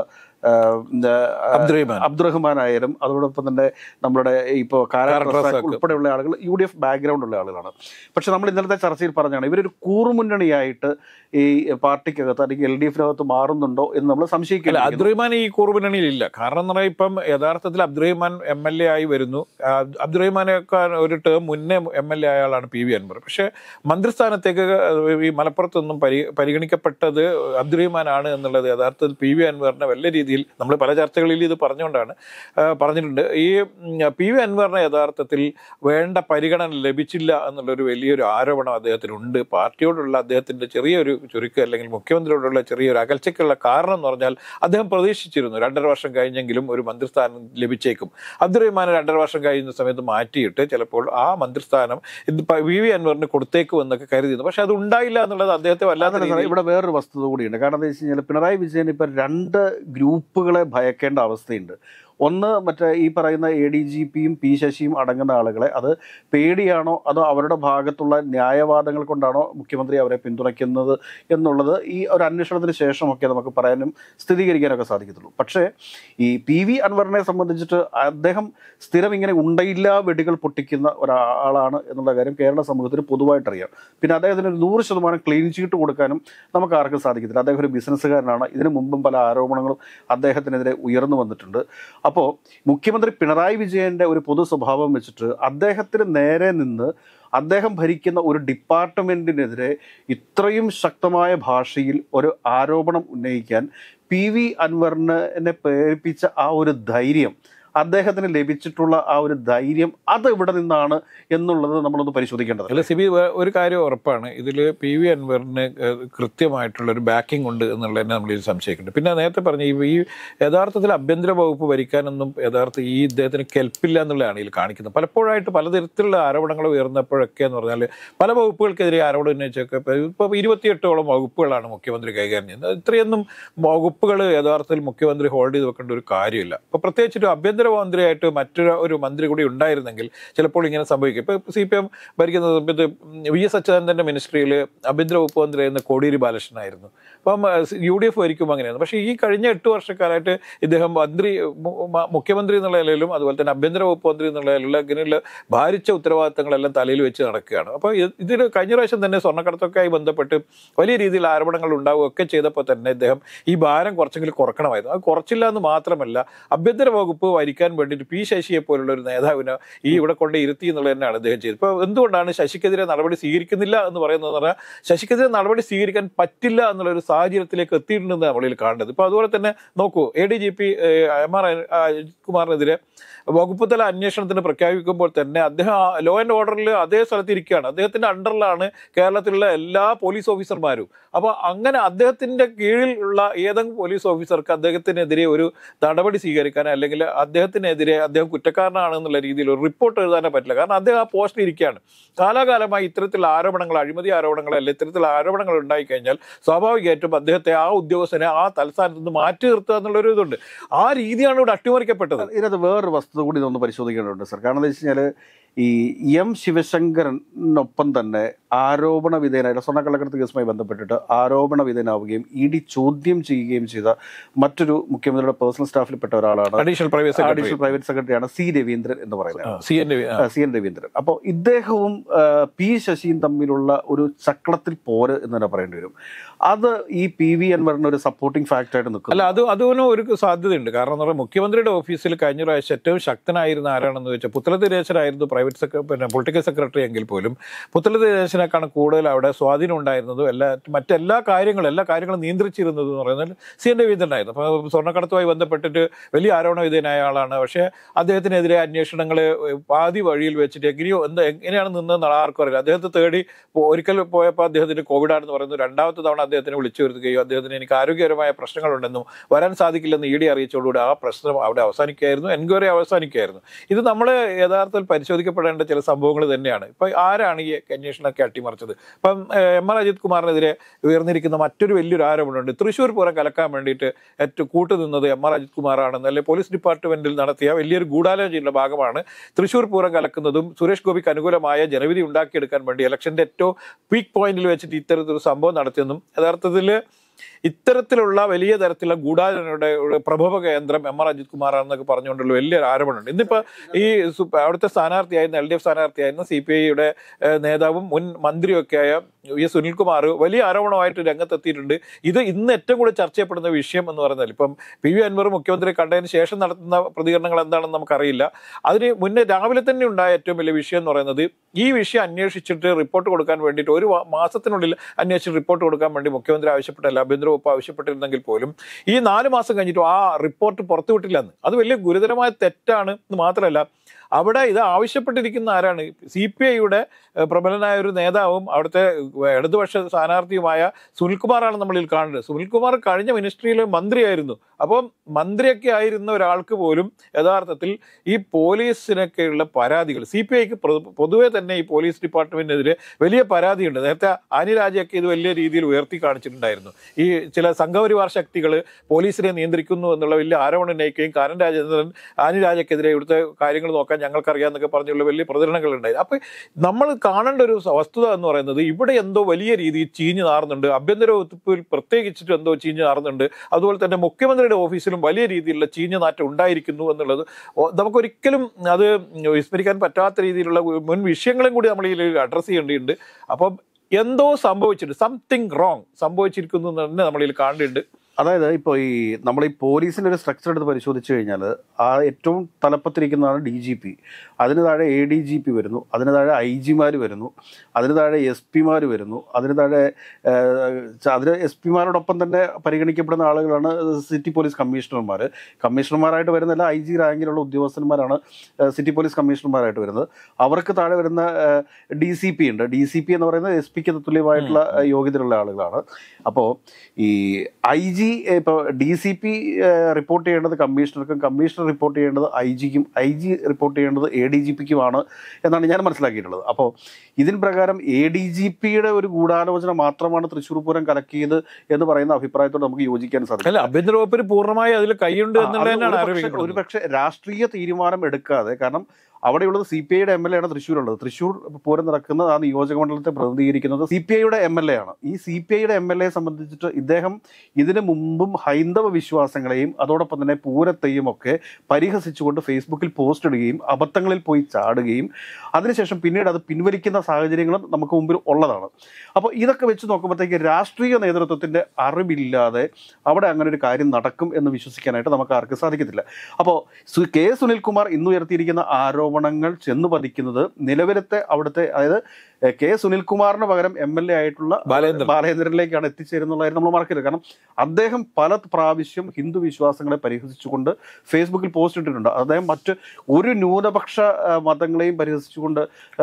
അബ്ദുറഹ്മാൻ ആയാലും അതോടൊപ്പം തന്നെ നമ്മുടെ ഇപ്പോൾ കാരാട്ട് ഉൾപ്പെടെയുള്ള ആളുകൾ UDF ബാക്ക്ഗ്രൗണ്ട് ഉള്ള ആളുകളാണ്. പക്ഷെ നമ്മൾ ഇന്നലത്തെ ചർച്ചയിൽ പറഞ്ഞാണ് ഇവരൊരു കൂറുമുന്നണിയായിട്ട് ഈ പാർട്ടിക്കകത്ത് അല്ലെങ്കിൽ LDF-നകത്ത് മാറുന്നുണ്ടോ എന്ന് നമ്മൾ സംശയിക്കില്ല. അബ്ദുറഹ്മാൻ ഈ കൂറുമുന്നണിയിലില്ല. കാരണം എന്ന് പറഞ്ഞാൽ ഇപ്പം യഥാർത്ഥത്തിൽ അബ്ദുറഹ്മാൻ MLA ആയി വരുന്നു. അബ്ദുറഹ്മാനൊക്കെ ഒരു ടേം മുന്നേ MLA ആയ ആളാണ് PV അൻവർ. പക്ഷെ മന്ത്രിസ്ഥാനത്തേക്ക് ഈ മലപ്പുറത്ത് നിന്നും പരിഗണിക്കപ്പെട്ടത് അബ്ദുറഹ്മാനാണ് എന്നുള്ളത് യഥാർത്ഥത്തിൽ PV അൻവറിനെ വലിയ രീതിയിൽ നമ്മൾ പല ചർച്ചകളിൽ ഇത് പറഞ്ഞിട്ടുണ്ട്. ഈ PV അൻവറിനെ യഥാർത്ഥത്തിൽ വേണ്ട പരിഗണന ലഭിച്ചില്ല എന്നുള്ളൊരു വലിയൊരു ആരോപണം അദ്ദേഹത്തിനുണ്ട്. പാർട്ടിയോടുള്ള അദ്ദേഹത്തിന്റെ ചെറിയൊരു ചുരുക്കം അല്ലെങ്കിൽ മുഖ്യമന്ത്രിയോടുള്ള ചെറിയൊരു അകൽച്ചയ്ക്കുള്ള കാരണം എന്ന് പറഞ്ഞാൽ അദ്ദേഹം പ്രതീക്ഷിച്ചിരുന്നു 2.5 വർഷം കഴിഞ്ഞെങ്കിലും ഒരു മന്ത്രിസ്ഥാനം ലഭിച്ചേക്കും. അബ്ദുറഹ്മാനെ 2.5 വർഷം കഴിയുന്ന സമയത്ത് മാറ്റിയിട്ട് ചിലപ്പോൾ ആ മന്ത്രിസ്ഥാനം PV അൻവറിന് കൊടുത്തേക്കും എന്നൊക്കെ കരുതിയിരുന്നു. പക്ഷെ അത് ഉണ്ടായില്ല എന്നുള്ളത് അദ്ദേഹത്തെ വല്ലാതെ. ഇവിടെ വേറൊരു വസ്തുത കൂടിയുണ്ട്. കാരണം എന്താ വെച്ച് കഴിഞ്ഞാൽ പിണറായി വിജയൻ ഇപ്പം 2 ഗ്രൂപ്പുകളെ ഭയക്കേണ്ട അവസ്ഥയുണ്ട്. ഒന്ന് മറ്റേ ഈ പറയുന്ന ADGP-യും P ശശിയും അടങ്ങുന്ന ആളുകളെ, അത് പേടിയാണോ അതോ അവരുടെ ഭാഗത്തുള്ള ന്യായവാദങ്ങൾ കൊണ്ടാണോ മുഖ്യമന്ത്രി അവരെ പിന്തുണയ്ക്കുന്നത് എന്നുള്ളത് ഈ ഒരു അന്വേഷണത്തിന് ശേഷമൊക്കെ നമുക്ക് പറയാനും സ്ഥിരീകരിക്കാനൊക്കെ സാധിക്കത്തുള്ളൂ. പക്ഷേ ഈ PV അൻവറിനെ സംബന്ധിച്ചിട്ട് അദ്ദേഹം സ്ഥിരം ഇങ്ങനെ ഉണ്ടയില്ലാ വെടികൾ പൊട്ടിക്കുന്ന ഒരാളാണ് എന്നുള്ള കാര്യം കേരള സമൂഹത്തിന് പൊതുവായിട്ടറിയാം. പിന്നെ അദ്ദേഹത്തിന് 100% ക്ലീൻ ചീട്ട് കൊടുക്കാനും നമുക്ക് ആർക്കും സാധിക്കത്തില്ല. അദ്ദേഹം ഒരു ബിസിനസ്സുകാരനാണ്. ഇതിനു മുമ്പും പല ആരോപണങ്ങളും അദ്ദേഹത്തിനെതിരെ ഉയർന്നു വന്നിട്ടുണ്ട്. അപ്പോൾ മുഖ്യമന്ത്രി പിണറായി വിജയൻ്റെ ഒരു പൊതു സ്വഭാവം വെച്ചിട്ട് അദ്ദേഹത്തിന് നേരെ നിന്ന് അദ്ദേഹം ഭരിക്കുന്ന ഒരു ഡിപ്പാർട്ട്മെൻറ്റിനെതിരെ ഇത്രയും ശക്തമായ ഭാഷയിൽ ഒരു ആരോപണം ഉന്നയിക്കാൻ PV അൻവറിനെ പ്രേരിപ്പിച്ച ആ ഒരു ധൈര്യം, അദ്ദേഹത്തിന് ലഭിച്ചിട്ടുള്ള ആ ഒരു ധൈര്യം അത് എവിടെ നിന്നാണ് എന്നുള്ളത് നമ്മളൊന്ന് പരിശോധിക്കേണ്ടത്. അല്ല സിബി, ഒരു കാര്യം ഉറപ്പാണ്, ഇതിൽ PV അൻവറിന് കൃത്യമായിട്ടുള്ളൊരു ബാക്കിംഗ് ഉണ്ട് എന്നുള്ളതന്നെ നമ്മളിത് സംശയിക്കുന്നുണ്ട്. പിന്നെ നേരത്തെ പറഞ്ഞ ഈ യഥാർത്ഥത്തിൽ ആഭ്യന്തര വകുപ്പ് ഭരിക്കാനൊന്നും ഈ ഇദ്ദേഹത്തിന് കെൽപ്പില്ല എന്നുള്ളതാണ് ഇതിൽ കാണിക്കുന്നത്. പലപ്പോഴായിട്ട് പലതരത്തിലുള്ള ആരോപണങ്ങൾ ഉയർന്നപ്പോഴൊക്കെ എന്ന് പറഞ്ഞാൽ പല വകുപ്പുകൾക്കെതിരെ ആരോപണം ഉന്നയിച്ചൊക്കെ ഇപ്പോൾ 28ഓളം വകുപ്പുകളാണ് മുഖ്യമന്ത്രി കൈകാര്യം ചെയ്യുന്നത്. ഇത്രയൊന്നും വകുപ്പുകൾ യഥാർത്ഥത്തിൽ മുഖ്യമന്ത്രി ഹോൾഡ് ചെയ്ത് വെക്കേണ്ട ഒരു കാര്യമില്ല. ഇപ്പോൾ പ്രത്യേകിച്ചിട്ട് ആഭ്യന്തരമന്ത്രിയായിട്ട് മറ്റൊരു മന്ത്രി കൂടി ഉണ്ടായിരുന്നെങ്കിൽ ചിലപ്പോൾ ഇങ്ങനെ സംഭവിക്കും. ഇപ്പോൾ CPM ഭരിക്കുന്ന സമയത്ത് VS അച്യുതാനന്ദൻ്റെ മിനിസ്ട്രിയിൽ ആഭ്യന്തര വകുപ്പ് മന്ത്രിയായിരുന്ന കോടിയേരി ബാലകൃഷ്ണനായിരുന്നു. അപ്പം UDF ഭരിക്കും അങ്ങനെയാണ്. പക്ഷേ ഈ കഴിഞ്ഞ 8 വർഷക്കാലമായിട്ട് ഇദ്ദേഹം മുഖ്യമന്ത്രി എന്നുള്ള നിലയിലും അതുപോലെ തന്നെ ആഭ്യന്തര വകുപ്പ് മന്ത്രി എന്നുള്ള നിലയിലുള്ള ഇങ്ങനെയുള്ള ഭാരിച്ച ഉത്തരവാദിത്തങ്ങളെല്ലാം തലയിൽ വെച്ച് നടക്കുകയാണ്. അപ്പോൾ ഇതിന് കഴിഞ്ഞ പ്രാവശ്യം തന്നെ സ്വർണ്ണക്കടത്തൊക്കെയായി ബന്ധപ്പെട്ട് വലിയ രീതിയിൽ ആരോപണങ്ങൾ ഉണ്ടാവുകയൊക്കെ ചെയ്തപ്പോൾ തന്നെ ഇദ്ദേഹം ഈ ഭാരം കുറച്ചെങ്കിലും കുറക്കണമായിരുന്നു. അത് കുറച്ചില്ല എന്ന് മാത്രമല്ല, ആഭ്യന്തര വകുപ്പ് ഭരിക്കാൻ വേണ്ടിയിട്ട് P ശശിയെ പോലുള്ള ഒരു നേതാവിനെ ഇവിടെ കൊണ്ട് ഇരുത്തി എന്നുള്ളത് തന്നെയാണ് അദ്ദേഹം ചെയ്തത്. ഇപ്പോൾ എന്തുകൊണ്ടാണ് ശശിക്കെതിരെ നടപടി സ്വീകരിക്കുന്നില്ല എന്ന് പറയുന്നത് പറഞ്ഞാൽ ശശിക്കെതിരെ നടപടി സ്വീകരിക്കാൻ പറ്റില്ല എന്നുള്ളൊരു സാഹചര്യത്തിലേക്ക് എത്തിയിട്ടുണ്ടെന്ന് നമ്മളിൽ കാണുന്നത്. ഇപ്പോൾ അതുപോലെ തന്നെ നോക്കൂ, ADGP MR അജിത് കുമാറിനെതിരെ വകുപ്പ് തല അന്വേഷണത്തിന് പ്രഖ്യാപിക്കുമ്പോൾ തന്നെ അദ്ദേഹം ലോ ആൻഡ് ഓർഡറിൽ അതേ സ്ഥലത്ത് ഇരിക്കുകയാണ്. അദ്ദേഹത്തിന്റെ അണ്ടറിലാണ് കേരളത്തിലുള്ള എല്ലാ പോലീസ് ഓഫീസർമാരും. അപ്പോൾ അങ്ങനെ അദ്ദേഹത്തിന്റെ കീഴിൽ ഉള്ള ഏതെങ്കിലും പോലീസ് ഓഫീസർക്ക് അദ്ദേഹത്തിനെതിരെ ഒരു നടപടി സ്വീകരിക്കാനോ അല്ലെങ്കിൽ അദ്ദേഹം കുറ്റക്കാരനാണെന്നുള്ള രീതിയിൽ ഒരു റിപ്പോർട്ട് എഴുതാനോ പറ്റില്ല. കാരണം അദ്ദേഹം ആ പോസ്റ്റിൽ ഇരിക്കുകയാണ്. കാലാകാലമായി ഇത്തരത്തിലുള്ള ആരോപണങ്ങൾ, അഴിമതി ആരോപണങ്ങൾ അല്ലെങ്കിൽ ഇത്തരത്തിലുള്ള ആരോപണങ്ങൾ ഉണ്ടായിക്കഴിഞ്ഞാൽ സ്വാഭാവികമായിട്ടും അദ്ദേഹത്തെ ആ ഉദ്യോഗസ്ഥനെ ആ തലസ്ഥാനത്ത് നിന്ന് മാറ്റി നിർത്തുക എന്നുള്ളൊരു ഇതുണ്ട്. ആ രീതിയാണ് ഇവിടെ അട്ടിമറിക്കപ്പെട്ടത്. ഇതിനകത്ത് വേറൊരു വസ്തുത കൂടി ഒന്ന് പരിശോധിക്കേണ്ടതുണ്ട് സർ. കാരണം എന്താ വെച്ച് കഴിഞ്ഞാൽ ഈ M ശിവശങ്കരനൊപ്പം തന്നെ ആരോപണ വിധേയനായിട്ട് സ്വർണ്ണക്കള്ളക്കടത്ത് കേസുമായി ബന്ധപ്പെട്ടിട്ട് ആരോപണ വിധേയനാവുകയും ED ചോദ്യം ചെയ്യുകയും ചെയ്ത മറ്റൊരു മുഖ്യമന്ത്രിയുടെ പേഴ്സണൽ സ്റ്റാഫിൽപ്പെട്ട ഒരാളാണ് അഡീഷണൽ പ്രൈവറ്റ് സെക്രട്ടറിയാണ് C രവീന്ദ്രൻ എന്ന് പറയുന്നത്. CN രവീന്ദ്രൻ. അപ്പോൾ ഇദ്ദേഹവും P ശശിയും തമ്മിലുള്ള ഒരു ചക്രത്തിൽ പോര് എന്ന് തന്നെ പറയേണ്ടി വരും. അത് ഈ PV അൻവറിന് ഒരു സപ്പോർട്ടിംഗ് ഫാക്ടറായിട്ട് നിൽക്കും. അല്ല, അതിനും ഒരു സാധ്യതയുണ്ട്. കാരണം എന്ന് പറഞ്ഞാൽ മുഖ്യമന്ത്രിയുടെ ഓഫീസിൽ കഴിഞ്ഞ പ്രാവശ്യം ഏറ്റവും ശക്തനായിരുന്ന ആരാണെന്ന് വെച്ചാൽ പുത്രദിനേശനായിരുന്നു പൊളിറ്റിക്കൽ സെക്രട്ടറി എങ്കിൽ പോലും പുത്രദിനേശനേക്കാണ് കൂടുതൽ അവിടെ സ്വാധീനം ഉണ്ടായിരുന്നതും മറ്റെല്ലാ കാര്യങ്ങളും നിയന്ത്രിച്ചിരുന്നത് എന്ന് പറയുന്നത് CN രവീന്ദ്രനായിരുന്നു. അപ്പോൾ സ്വർണ്ണക്കടത്തുമായി ബന്ധപ്പെട്ടിട്ട് വലിയ ആരോപണ വിധേയനായ ആളാണ്. പക്ഷേ അദ്ദേഹത്തിനെതിരെ അന്വേഷണങ്ങൾ പാതി വഴിയിൽ വെച്ചിട്ട് എങ്ങനെയാണ് നിന്നതെന്ന് ആർക്കും അറിയില്ല. അദ്ദേഹത്തെ തേടി ഒരിക്കൽ പോയപ്പോൾ അദ്ദേഹത്തിന് കോവിഡാണെന്ന് പറയുന്നു. രണ്ടാമത്തെ തവണ അദ്ദേഹത്തിനെ വിളിച്ചു വരുത്തുകയോ അദ്ദേഹത്തിന് എനിക്ക് ആരോഗ്യപരമായ പ്രശ്നങ്ങളുണ്ടെന്നും വരാൻ സാധിക്കില്ലെന്ന് ED അറിയിച്ചോടുകൂടി ആ പ്രശ്നം അവിടെ അവസാനിക്കുകയായിരുന്നു, എൻക്വയറി അവസാനിക്കുകയായിരുന്നു. ഇത് നമ്മൾ യഥാർത്ഥത്തിൽ പരിശോധിക്കപ്പെടേണ്ട ചില സംഭവങ്ങൾ തന്നെയാണ്. ഇപ്പം ആരാണ് ഈ അന്വേഷണമൊക്കെ അട്ടിമറിച്ചത്? ഇപ്പം MR അജിത് കുമാറിനെതിരെ ഉയർന്നിരിക്കുന്ന മറ്റൊരു വലിയൊരു ആരോപണമുണ്ട്. തൃശ്ശൂർ പൂരം കലക്കാൻ വേണ്ടിയിട്ട് ഏറ്റവും കൂട്ടുനിന്നത് MR അജിത് കുമാറാണെന്ന് അല്ലെങ്കിൽ പോലീസ് ഡിപ്പാർട്ട്മെന്റിൽ നടത്തിയ വലിയൊരു ഗൂഢാലോചനയുടെ ഭാഗമാണ് തൃശ്ശൂർ പൂരം കലക്കുന്നതും സുരേഷ് ഗോപിക്ക് അനുകൂലമായ ജനവിധി ഉണ്ടാക്കിയെടുക്കാൻ വേണ്ടി ഇലക്ഷന്റെ ഏറ്റവും പീക്ക് പോയിന്റിൽ വെച്ചിട്ട് ഇത്തരത്തിലൊരു സംഭവം നടത്തിയെന്നും യഥാർത്ഥത്തിൽ ഇത്തരത്തിലുള്ള വലിയ തരത്തിലുള്ള ഗൂഢാലോചനയുടെ പ്രഭവ കേന്ദ്രം MR അജിത് കുമാറാണെന്നൊക്കെ പറഞ്ഞുകൊണ്ടുള്ള വലിയൊരു ആരോപണമുണ്ട്. ഇന്നിപ്പോൾ ഈ അവിടുത്തെ സ്ഥാനാർത്ഥിയായിരുന്ന LDF സ്ഥാനാർത്ഥിയായിരുന്ന CPIയുടെ നേതാവും മുൻ മന്ത്രിയൊക്കെയായ V.S. സുനിൽകുമാർ വലിയ ആരോപണമായിട്ട് രംഗത്തെത്തിയിട്ടുണ്ട്. ഇത് ഇന്ന് ഏറ്റവും കൂടുതൽ ചർച്ച ചെയ്യപ്പെടുന്ന വിഷയം എന്ന് പറയുന്നത് ഇപ്പം PV അൻവർ മുഖ്യമന്ത്രി കണ്ടതിന് ശേഷം നടത്തുന്ന പ്രതികരണങ്ങൾ എന്താണെന്ന് നമുക്കറിയില്ല. അതിന് മുന്നേ രാവിലെ തന്നെ ഉണ്ടായ ഏറ്റവും വലിയ വിഷയം എന്ന് പറയുന്നത് ഈ വിഷയം അന്വേഷിച്ചിട്ട് റിപ്പോർട്ട് കൊടുക്കാൻ വേണ്ടിയിട്ട് ഒരു മാസത്തിനുള്ളിൽ അന്വേഷിച്ച് റിപ്പോർട്ട് കൊടുക്കാൻ വേണ്ടി മുഖ്യമന്ത്രി ആവശ്യപ്പെട്ടല്ല, ആഭ്യന്തര വകുപ്പ് ആവശ്യപ്പെട്ടിരുന്നെങ്കിൽ പോലും ഈ 4 മാസം കഴിഞ്ഞിട്ടും ആ റിപ്പോർട്ട് പുറത്തുവിട്ടില്ലെന്ന്. അത് വലിയ ഗുരുതരമായ തെറ്റാണ് എന്ന് മാത്രമല്ല, അവിടെ ഇത് ആവശ്യപ്പെട്ടിരിക്കുന്ന ആരാണ്? CPIയുടെ പ്രബലനായ ഒരു നേതാവും അവിടുത്തെ ഇടതുപക്ഷ സ്ഥാനാർത്ഥിയുമായ സുനിൽകുമാറാണ് നമ്മളിൽ കാണുന്നത്. സുനിൽകുമാർ കഴിഞ്ഞ മിനിസ്ട്രിയിലെ മന്ത്രിയായിരുന്നു. അപ്പം മന്ത്രിയൊക്കെ ആയിരുന്ന ഒരാൾക്ക് പോലും യഥാർത്ഥത്തിൽ ഈ പോലീസിനൊക്കെയുള്ള പരാതികൾ CPIക്ക് പൊതുവെ തന്നെ ഈ പോലീസ് ഡിപ്പാർട്ട്മെന്റിനെതിരെ വലിയ പരാതിയുണ്ട്. നേരത്തെ ആനി രാജയൊക്കെ ഇത് വലിയ രീതിയിൽ ഉയർത്തി കാണിച്ചിട്ടുണ്ടായിരുന്നു. ഈ ചില സംഘപരിവാർ ശക്തികൾ പോലീസിനെ നിയന്ത്രിക്കുന്നു എന്നുള്ള വലിയ ആരോപണം ഉന്നയിക്കുകയും ആനി രാജയ്ക്കെതിരെ ഇവിടുത്തെ കാര്യങ്ങൾ നോക്കാൻ ഞങ്ങൾക്കറിയാമെന്നൊക്കെ പറഞ്ഞുള്ള വലിയ പ്രചരണങ്ങൾ ഉണ്ടായി. അപ്പം നമ്മൾ കാണേണ്ട ഒരു വസ്തുത എന്ന് പറയുന്നത് ഇവിടെ എന്തോ വലിയ രീതിയിൽ ചീഞ്ഞു നാറുന്നുണ്ട്. ആഭ്യന്തര വകുപ്പിൽ പ്രത്യേകിച്ചിട്ട് എന്തോ ചീഞ്ഞു നാറുന്നുണ്ട്. അതുപോലെ തന്നെ മുഖ്യമന്ത്രിയുടെ ഓഫീസിലും വലിയ രീതിയിലുള്ള ചീഞ്ഞു നാറ്റം ഉണ്ടായിരിക്കുന്നു എന്നുള്ളത് നമുക്കൊരിക്കലും അത് വിസ്മരിക്കാൻ പറ്റാത്ത രീതിയിലുള്ള മുൻ വിഷയങ്ങളും കൂടി നമ്മൾ ഇതിൽ അഡ്രസ്സ് ചെയ്യേണ്ടതുണ്ട്. അപ്പം എന്തോ സംഭവിച്ചിട്ടുണ്ട്, സംതിങ് റോങ് സംഭവിച്ചിരിക്കുന്നു എന്ന് തന്നെ നമ്മളിൽ കാണേണ്ടതുണ്ട്. അതായത് ഇപ്പോൾ നമ്മൾ ഈ പോലീസിൻ്റെ ഒരു സ്ട്രക്ചർ എടുത്ത് പരിശോധിച്ച് കഴിഞ്ഞാൽ ആ ഏറ്റവും തലപ്പത്തിരിക്കുന്നതാണ് DGP, അതിന് താഴെ ADGP വരുന്നു, അതിന് താഴെ IG മാർ വരുന്നു, അതിന് താഴെ SP മാർ വരുന്നു, അതിന് താഴെ അതിന് SP മാരോടൊപ്പം തന്നെ പരിഗണിക്കപ്പെടുന്ന ആളുകളാണ് സിറ്റി പോലീസ് കമ്മീഷണർമാർ. കമ്മീഷണർമാരായിട്ട് വരുന്നില്ല, IG റാങ്കിലുള്ള ഉദ്യോഗസ്ഥന്മാരാണ് സിറ്റി പോലീസ് കമ്മീഷണർമാരായിട്ട് വരുന്നത്. അവർക്ക് താഴെ വരുന്ന DCP ഉണ്ട്. DCP എന്ന് പറയുന്നത് SP-ക്ക് തുല്യമായിട്ടുള്ള യോഗ്യതയുള്ള ആളുകളാണ്. അപ്പോൾ ഈ IG ഇപ്പോൾ DCP റിപ്പോർട്ട് ചെയ്യേണ്ടത് കമ്മീഷണർക്കും, കമ്മീഷണർ റിപ്പോർട്ട് ചെയ്യേണ്ടത് IG-ക്കും, IG റിപ്പോർട്ട് ചെയ്യേണ്ടത് ADGP-ക്കുമാണ് എന്നാണ് ഞാൻ മനസ്സിലാക്കിയിട്ടുള്ളത്. അപ്പോൾ ഇതിന് പ്രകാരം ADGP-യുടെ ഒരു ഗൂഢാലോചന മാത്രമാണ് തൃശ്ശൂർ പൂരം കലക്കിയത് എന്ന് പറയുന്ന അഭിപ്രായത്തോട് നമുക്ക് യോജിക്കാൻ സാധിക്കും. ആഭ്യന്തര വകുപ്പിന് പൂർണ്ണമായി അതിൽ കൈയുണ്ട് എന്നുള്ളതാണ്. ഒരുപക്ഷെ രാഷ്ട്രീയ തീരുമാനം എടുക്കാതെ, കാരണം അവിടെയുള്ളത് CPI-യുടെ MLA ആണ് തൃശ്ശൂരുള്ളത്. തൃശ്ശൂർ പൂരം നടക്കുന്നത് ആ നിയോജക മണ്ഡലത്തെ പ്രതിനിധീകരിക്കുന്നത് CPI-യുടെ MLA ആണ്. ഈ CPI-യുടെ MLA സംബന്ധിച്ചിട്ട് ഇദ്ദേഹം ഇതിനു മുമ്പും ഹൈന്ദവ വിശ്വാസങ്ങളെയും അതോടൊപ്പം തന്നെ പൂരത്തെയും ഒക്കെ പരിഹസിച്ചുകൊണ്ട് ഫേസ്ബുക്കിൽ പോസ്റ്റ് ഇടുകയും അബദ്ധങ്ങളിൽ പോയി ചാടുകയും അതിനുശേഷം പിന്നീട് അത് പിൻവലിക്കുന്ന സാഹചര്യങ്ങളും നമുക്ക് മുമ്പിൽ ഉള്ളതാണ്. അപ്പോൾ ഇതൊക്കെ വെച്ച് നോക്കുമ്പോഴത്തേക്ക് രാഷ്ട്രീയ നേതൃത്വത്തിൻ്റെ അറിവില്ലാതെ അവിടെ അങ്ങനെ ഒരു കാര്യം നടക്കും എന്ന് വിശ്വസിക്കാനായിട്ട് നമുക്ക് ആർക്കും സാധിക്കത്തില്ല. അപ്പോൾ K. സുനിൽകുമാർ ഇന്ന് ഉയർത്തിയിരിക്കുന്ന ആരോപണങ്ങൾ ചെന്ന് പതിക്കുന്നത് നിലവിലത്തെ അവിടുത്തെ, അതായത് K. സുനിൽകുമാറിന് പകരം MLA ആയിട്ടുള്ള ബാലേന്ദ്രനിലേക്കാണ് എത്തിച്ചേരുന്നുള്ളതായിരുന്നു നമ്മൾ മറക്കരുത്. കാരണം അദ്ദേഹം പല പ്രാവശ്യം ഹിന്ദു വിശ്വാസങ്ങളെ പരിഹസിച്ചുകൊണ്ട് ഫേസ്ബുക്കിൽ പോസ്റ്റ് ഇട്ടിട്ടുണ്ട്. അദ്ദേഹം മറ്റ് ഒരു ന്യൂനപക്ഷ മതങ്ങളെയും പരിഹസിച്ചുകൊണ്ട്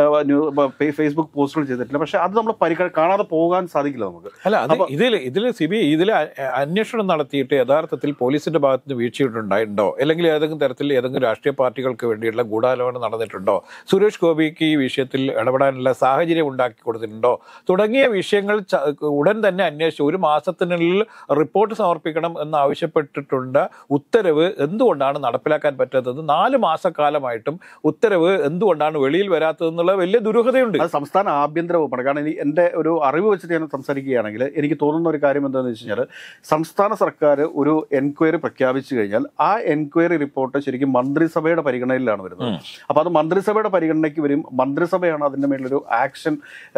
ഫേസ്ബുക്ക് പോസ്റ്റുകൾ ചെയ്തിട്ടില്ല. പക്ഷെ അത് നമ്മൾ കാണാതെ പോകാൻ സാധിക്കില്ല നമുക്ക്. അല്ല, ഇതിൽ CBI ഇതിൽ അന്വേഷണം നടത്തിയിട്ട് യഥാർത്ഥത്തിൽ പോലീസിന്റെ ഭാഗത്ത് നിന്ന് വീഴ്ചയുണ്ടായിട്ടുണ്ടോ, അല്ലെങ്കിൽ ഏതെങ്കിലും തരത്തിൽ ഏതെങ്കിലും രാഷ്ട്രീയ പാർട്ടികൾക്ക് വേണ്ടിയുള്ള ഗൂഢാലോചന നടന്നിട്ടുണ്ടോ, സുരേഷ് ഗോപിക്ക് ഈ വിഷയത്തിൽ ഇടപെടാനുള്ള സാഹചര്യം ഉണ്ടാക്കി കൊടുത്തിട്ടുണ്ടോ തുടങ്ങിയ വിഷയങ്ങൾ ഉടൻ തന്നെ അന്വേഷിച്ച് 1 മാസത്തിനുള്ളിൽ റിപ്പോർട്ട് സമർപ്പിക്കണം എന്ന് ആവശ്യപ്പെട്ടിട്ടുണ്ട്. ഉത്തരവ് എന്തുകൊണ്ടാണ് നടപ്പിലാക്കാൻ പറ്റാത്തത്? 4 മാസക്കാലമായിട്ടും ഉത്തരവ് എന്തുകൊണ്ടാണ് വെളിയിൽ വരാത്തതെന്നുള്ള വലിയ ദുരൂഹതയുണ്ട്. അത് സംസ്ഥാന ആഭ്യന്തര വകുപ്പാണ്. കാരണം എൻ്റെ ഒരു അറിവ് വെച്ചിട്ട് ഞാൻ സംസാരിക്കുകയാണെങ്കിൽ എനിക്ക് തോന്നുന്ന ഒരു കാര്യം എന്താണെന്ന് വെച്ച് കഴിഞ്ഞാൽ, സംസ്ഥാന സർക്കാർ ഒരു എൻക്വയറി പ്രഖ്യാപിച്ചു കഴിഞ്ഞാൽ ആ എൻക്വയറി റിപ്പോർട്ട് ശരിക്കും മന്ത്രിസഭയുടെ പരിഗണനയിലാണ് വരുന്നത്. അപ്പോൾ അത് മന്ത്രിസഭയുടെ പരിഗണനയ്ക്ക് വരും. മന്ത്രിസഭയാണ് അതിൻ്റെ മേലൊരു ആക്ഷൻ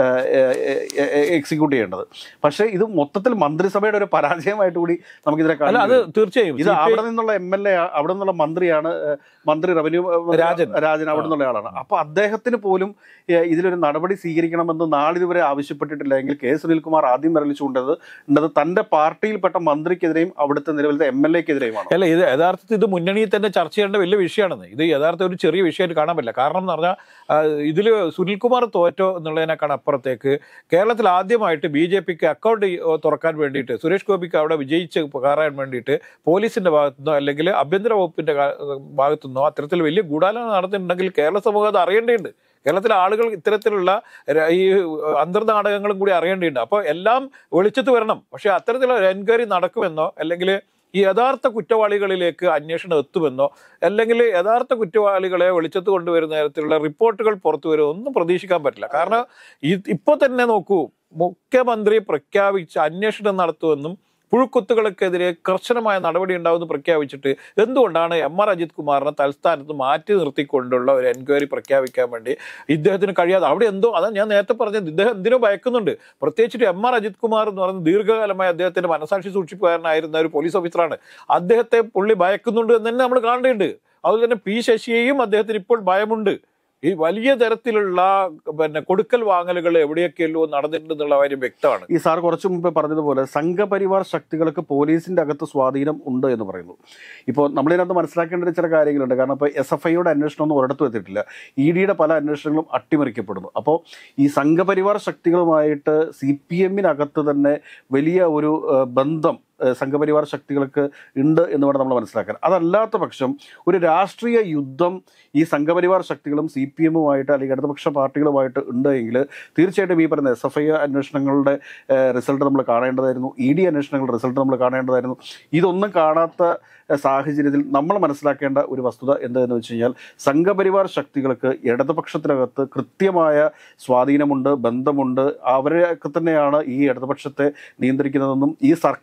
എക്സിക്യൂട്ട് ചെയ്യേണ്ടത്. പക്ഷേ ഇത് മൊത്തത്തിൽ മന്ത്രിസഭയുടെ ഒരു പരാജയമായിട്ട് കൂടി നമുക്കിതിനെ കാണാം. അത് തീർച്ചയായും ഇത് അവിടെ നിന്നുള്ള MLA, അവിടെ നിന്നുള്ള മന്ത്രിയാണ്, മന്ത്രി റവന്യൂ രാജൻ അവിടെ നിന്നുള്ള ആളാണ്. അപ്പോൾ അദ്ദേഹത്തിന് പോലും ഇതിലൊരു നടപടി സ്വീകരിക്കണമെന്ന് നാളിതുവരെ ആവശ്യപ്പെട്ടിട്ടില്ല എങ്കിൽ K. സുനിൽകുമാർ ആദ്യം വിരലിച്ചുകൊണ്ടത് തന്റെ പാർട്ടിയിൽപ്പെട്ട മന്ത്രിക്കെതിരെയും അവിടുത്തെ നിലവിലത്തെ MLA-ക്കെതിരെയുമാണ്. അല്ല, ഇത് യഥാർത്ഥത്തിൽ ഇത് മുന്നണിയിൽ തന്നെ ചർച്ച ചെയ്യേണ്ട വലിയ വിഷയമാണെന്ന്. ഇത് യഥാർത്ഥ ഒരു ചെറിയ വിഷയമായിട്ട് കാണാൻ പറ്റില്ല. കാരണം എന്ന് പറഞ്ഞാൽ ഇതിൽ സുനിൽകുമാർ തോറ്റോ എന്നുള്ളതിനേക്കാൾ അപ്പുറത്തേക്ക് കേരളത്തിൽ ആദ്യമായിട്ട് BJP-ക്ക് അക്കൗണ്ട് തുറക്കാൻ വേണ്ടിയിട്ട്, സുരേഷ് ഗോപിക്ക് അവിടെ വിജയിച്ച് കയറാൻ വേണ്ടിയിട്ട് പോലീസിന്റെ ഭാഗത്തുനിന്നോ അല്ലെങ്കിൽ ആഭ്യന്തര വകുപ്പിന്റെ ഭാഗത്തുനിന്നോ അത്തരത്തിൽ വലിയ ഗൂഢാലോചന നടത്തിയിട്ടുണ്ടെങ്കിൽ കേരള സമൂഹം അത് അറിയേണ്ടതുണ്ട്. കേരളത്തിലെ ആളുകൾ ഇത്തരത്തിലുള്ള ഈ അന്തർനാടകങ്ങളും കൂടി അറിയേണ്ടതുണ്ട്. അപ്പോൾ എല്ലാം വെളിച്ചത്ത് വരണം. പക്ഷെ അത്തരത്തിലുള്ള എൻക്വയറി നടക്കുമെന്നോ അല്ലെങ്കിൽ ഈ യഥാർത്ഥ കുറ്റവാളികളിലേക്ക് അന്വേഷണം എത്തുമെന്നോ അല്ലെങ്കിൽ യഥാർത്ഥ കുറ്റവാളികളെ വെളിച്ചത്ത് കൊണ്ടുവരുന്ന തരത്തിലുള്ള റിപ്പോർട്ടുകൾ പുറത്തു വരുമോ ഒന്നും പ്രതീക്ഷിക്കാൻ പറ്റില്ല. കാരണം ഇപ്പോൾ തന്നെ നോക്കൂ, മുഖ്യമന്ത്രി പ്രഖ്യാപിച്ച് അന്വേഷണം നടത്തുമെന്നും പുഴുക്കുത്തുകൾക്കെതിരെ കർശനമായ നടപടി ഉണ്ടാവുമെന്ന് പ്രഖ്യാപിച്ചിട്ട് എന്തുകൊണ്ടാണ് MR അജിത് കുമാറിനെ തൽസ്ഥാനത്ത് മാറ്റി നിർത്തിക്കൊണ്ടുള്ള ഒരു എൻക്വയറി പ്രഖ്യാപിക്കാൻ വേണ്ടി ഇദ്ദേഹത്തിന് കഴിയാതെ? അവിടെ എന്തോ, അതാ ഞാൻ നേരത്തെ പറഞ്ഞത്, ഇദ്ദേഹം എന്തിനോ ഭയക്കുന്നുണ്ട്. പ്രത്യേകിച്ചിട്ട് MR അജിത് കുമാർ എന്ന് പറയുന്നത് ദീർഘകാലമായി അദ്ദേഹത്തിന്റെ മനസാക്ഷി സൂക്ഷിപ്പുകാരനായിരുന്ന ഒരു പോലീസ് ഓഫീസറാണ്. അദ്ദേഹത്തെ പുള്ളി ഭയക്കുന്നുണ്ട് എന്ന് തന്നെ നമ്മൾ കാണേണ്ടതുണ്ട്. അതുപോലെ തന്നെ P. ശശിയെയും അദ്ദേഹത്തിന് ഇപ്പോൾ ഭയമുണ്ട്. ഈ വലിയ തരത്തിലുള്ള കൊടുക്കൽ വാങ്ങലുകൾ എവിടെയൊക്കെയല്ലോ നടന്നിട്ടുണ്ടെന്നുള്ള കാര്യം വ്യക്തമാണ്. ഈ സാർ കുറച്ചു മുമ്പ് പറഞ്ഞതുപോലെ സംഘപരിവാർ ശക്തികൾക്ക് പോലീസിന്റെ അകത്ത് സ്വാധീനം ഉണ്ട് എന്ന് പറയുന്നു. ഇപ്പോൾ നമ്മളിതിനകത്ത് മനസ്സിലാക്കേണ്ട ചില കാര്യങ്ങളുണ്ട്. കാരണം ഇപ്പോൾ SFIയുടെ അന്വേഷണമൊന്നും ഒരിടത്തും എത്തിയിട്ടില്ല. ED-യുടെ പല അന്വേഷണങ്ങളും അട്ടിമറിക്കപ്പെടുന്നു. അപ്പോൾ ഈ സംഘപരിവാർ ശക്തികളുമായിട്ട് CPM-നകത്ത് തന്നെ വലിയ ഒരു ബന്ധം സംഘപരിവാർ ശക്തികൾക്ക് ഉണ്ട് എന്ന് വേണം നമ്മൾ മനസ്സിലാക്കാൻ. അതല്ലാത്ത പക്ഷം ഒരു രാഷ്ട്രീയ യുദ്ധം ഈ സംഘപരിവാർ ശക്തികളും CPM-ഉമായിട്ട് അല്ലെങ്കിൽ ഇടതുപക്ഷ പാർട്ടികളുമായിട്ട് ഉണ്ട് എങ്കിൽ തീർച്ചയായിട്ടും ഈ പറയുന്ന SFI അന്വേഷണങ്ങളുടെ റിസൾട്ട് നമ്മൾ കാണേണ്ടതായിരുന്നു. ED അന്വേഷണങ്ങളുടെ റിസൾട്ട് നമ്മൾ കാണേണ്ടതായിരുന്നു. ഇതൊന്നും കാണാത്ത സാഹചര്യത്തിൽ നമ്മൾ മനസ്സിലാക്കേണ്ട ഒരു വസ്തുത എന്താണെന്ന് വെച്ച് കഴിഞ്ഞാൽ, സംഘപരിവാർ ശക്തികൾക്ക് ഇടതുപക്ഷത്തിനകത്ത് കൃത്യമായ സ്വാധീനമുണ്ട്, ബന്ധമുണ്ട്. അവരൊക്കെ തന്നെയാണ് ഈ ഇടതുപക്ഷത്തെ നിയന്ത്രിക്കുന്നതെന്നും ഈ സർക്കാരിനെ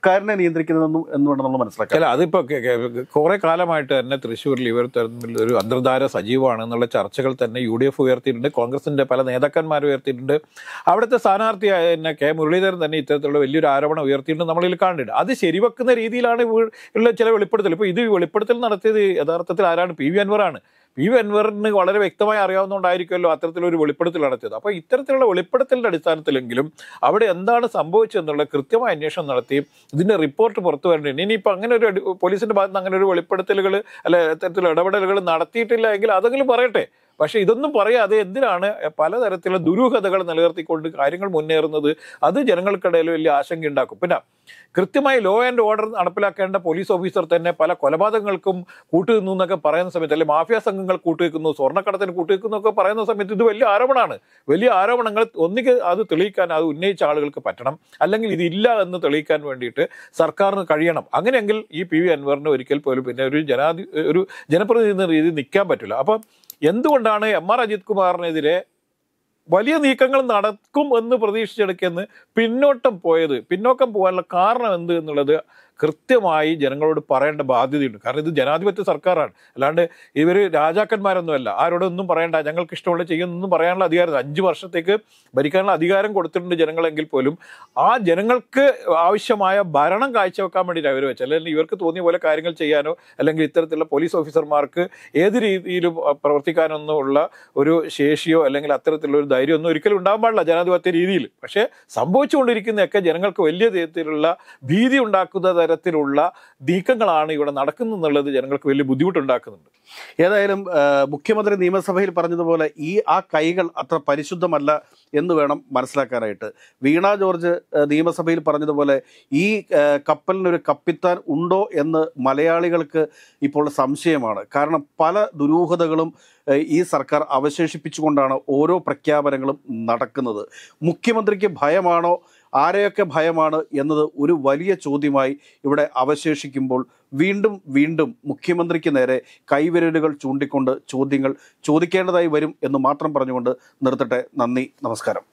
നിയന്ത്രിക്കുന്നതെന്നും എന്ന് വേണം നമ്മൾ മനസ്സിലാക്കാം. അല്ല, അതിപ്പോ കുറെ കാലമായിട്ട് തന്നെ തൃശ്ശൂരിൽ ഇവർ തമ്മിൽ ഒരു അന്തർധാര സജീവമാണെന്നുള്ള ചർച്ചകൾ തന്നെ UDF ഉയർത്തിയിട്ടുണ്ട്, കോൺഗ്രസിന്റെ പല നേതാക്കന്മാർ ഉയർത്തിയിട്ടുണ്ട്. അവിടുത്തെ സ്ഥാനാർത്ഥിയായ തന്നെ കെ മുരളീധരൻ തന്നെ ഇത്തരത്തിലുള്ള വലിയൊരു ആരോപണം ഉയർത്തിയിട്ടുണ്ട്, നമ്മളിൽ കാണുന്നുണ്ട്. അത് ശരിവെക്കുന്ന രീതിയിലാണ് ഉള്ള ചില വെളിപ്പെടുത്തൽ. ഇപ്പോൾ ഇത് വെളിപ്പെടുത്തൽ നടത്തിയത് യഥാർത്ഥത്തിൽ ആരാണ്? PV അൻവറാണ്. PV അൻവറിന് വളരെ വ്യക്തമായി അറിയാവുന്നതുകൊണ്ടായിരിക്കുമല്ലോ അത്തരത്തിലൊരു വെളിപ്പെടുത്തൽ നടത്തിയത്. അപ്പോൾ ഇത്തരത്തിലുള്ള വെളിപ്പെടുത്തലിന്റെ അടിസ്ഥാനത്തിലെങ്കിലും അവിടെ എന്താണ് സംഭവിച്ചതെന്നുള്ള കൃത്യമായ അന്വേഷണം നടത്തി ഇതിന്റെ റിപ്പോർട്ട് പുറത്തു വരേണ്ടി. ഇനിയിപ്പോൾ അങ്ങനെ ഒരു പോലീസിന്റെ ഭാഗത്ത് നിന്ന് അങ്ങനെ ഒരു വെളിപ്പെടുത്തലുകൾ അല്ലെ അത്തരത്തിലുള്ള ഇടപെടലുകൾ നടത്തിയിട്ടില്ല എങ്കിൽ അതെങ്കിലും പറയട്ടെ. പക്ഷെ ഇതൊന്നും പറയാതെ എന്തിനാണ് പലതരത്തിലുള്ള ദുരൂഹതകൾ നിലനിർത്തിക്കൊണ്ട് കാര്യങ്ങൾ മുന്നേറുന്നത്? അത് ജനങ്ങൾക്കിടയിൽ വലിയ ആശങ്ക ഉണ്ടാക്കും. പിന്നെ കൃത്യമായി ലോ ആൻഡ് ഓർഡർ നടപ്പിലാക്കേണ്ട പോലീസ് ഓഫീസർ തന്നെ പല കൊലപാതകങ്ങൾക്കും കൂട്ടുനിന്നു എന്നൊക്കെ പറയുന്ന സമയത്ത്, അല്ലെങ്കിൽ മാഫിയ സംഘങ്ങൾ കൂട്ടുവെക്കുന്നു, സ്വർണ്ണക്കടത്തിന് കൂട്ടുവെക്കുന്നു ഒക്കെ പറയുന്ന സമയത്ത് ഇത് വലിയ ആരോപണമാണ്. വലിയ ആരോപണങ്ങൾ ഒന്നുകിൽ അത് തെളിയിക്കാൻ അത് ഉന്നയിച്ച ആളുകൾക്ക് പറ്റണം, അല്ലെങ്കിൽ ഇതില്ല എന്ന് തെളിയിക്കാൻ വേണ്ടിയിട്ട് സർക്കാരിന് കഴിയണം. അങ്ങനെയെങ്കിൽ ഈ PV അൻവറിന് ഒരിക്കൽ പോലും പിന്നെ ഒരു ജനപ്രതിനിധി എന്ന രീതിയിൽ നിൽക്കാൻ പറ്റില്ല. അപ്പം എന്തുകൊണ്ടാണ് MR അജിത് കുമാറിനെതിരെ വലിയ നീക്കങ്ങൾ നടക്കും എന്ന് പ്രതീക്ഷിച്ചെടുക്കെന്ന് പിന്നോക്കം പോകാനുള്ള കാരണം എന്ത് എന്നുള്ളത് കൃത്യമായി ജനങ്ങളോട് പറയേണ്ട ബാധ്യതയുണ്ട്. കാരണം ഇത് ജനാധിപത്യ സർക്കാരാണ്, അല്ലാണ്ട് ഇവർ രാജാക്കന്മാരൊന്നുമല്ല. ആരോടൊന്നും പറയേണ്ട, ഞങ്ങൾക്ക് ഇഷ്ടമുള്ള ചെയ്യുന്നൊന്നും പറയാനുള്ള അധികാരം 5 വർഷത്തേക്ക് ഭരിക്കാനുള്ള അധികാരം കൊടുത്തിട്ടുണ്ട് ജനങ്ങളെങ്കിൽ പോലും ആ ജനങ്ങൾക്ക് ആവശ്യമായ ഭരണം കാഴ്ചവെക്കാൻ വേണ്ടിയിട്ട് അവർ വെച്ചത്. അല്ലെങ്കിൽ ഇവർക്ക് തോന്നിയ പോലെ കാര്യങ്ങൾ ചെയ്യാനോ അല്ലെങ്കിൽ ഇത്തരത്തിലുള്ള പോലീസ് ഓഫീസർമാർക്ക് ഏത് രീതിയിലും പ്രവർത്തിക്കാനൊന്നും ഉള്ള ഒരു ശേഷിയോ അല്ലെങ്കിൽ അത്തരത്തിലുള്ള ഒരു ധൈര്യമൊന്നും ഒരിക്കലും ഉണ്ടാകാൻ പാടില്ല ജനാധിപത്യ രീതിയിൽ. പക്ഷേ സംഭവിച്ചുകൊണ്ടിരിക്കുന്നതൊക്കെ ജനങ്ങൾക്ക് വലിയ തരത്തിലുള്ള ഭീതി ഉണ്ടാക്കുന്ന തരത്തിലുള്ള നീക്കങ്ങളാണ് ഇവിടെ നടക്കുന്നുള്ളത് ജനങ്ങൾക്ക് വലിയ ബുദ്ധിമുട്ടുണ്ടാക്കുന്നുണ്ട്. ഏതായാലും മുഖ്യമന്ത്രി നിയമസഭയിൽ പറഞ്ഞതുപോലെ ആ കൈകൾ അത്ര പരിശുദ്ധമല്ല എന്ന് വേണം മനസ്സിലാക്കാനായിട്ട്. വീണ ജോർജ് നിയമസഭയിൽ പറഞ്ഞതുപോലെ ഈ കപ്പലിനൊരു കപ്പിത്താൻ ഉണ്ടോ എന്ന് മലയാളികൾക്ക് ഇപ്പോൾ സംശയമാണ്. കാരണം പല ദുരൂഹതകളും ഈ സർക്കാർ അവശേഷിപ്പിച്ചുകൊണ്ടാണ് ഓരോ പ്രഖ്യാപനങ്ങളും നടക്കുന്നത്. മുഖ്യമന്ത്രിക്ക് ഭയമാണോ, ആരെയൊക്കെ ഭയമാണ് എന്നത് ഒരു വലിയ ചോദ്യമായി ഇവിടെ അവശേഷിക്കുമ്പോൾ വീണ്ടും മുഖ്യമന്ത്രിക്ക് നേരെ കൈവിരലുകൾ ചൂണ്ടിക്കൊണ്ട് ചോദ്യങ്ങൾ ചോദിക്കേണ്ടതായി വരും എന്ന് മാത്രം പറഞ്ഞുകൊണ്ട് നിർത്തട്ടെ. നന്ദി, നമസ്കാരം.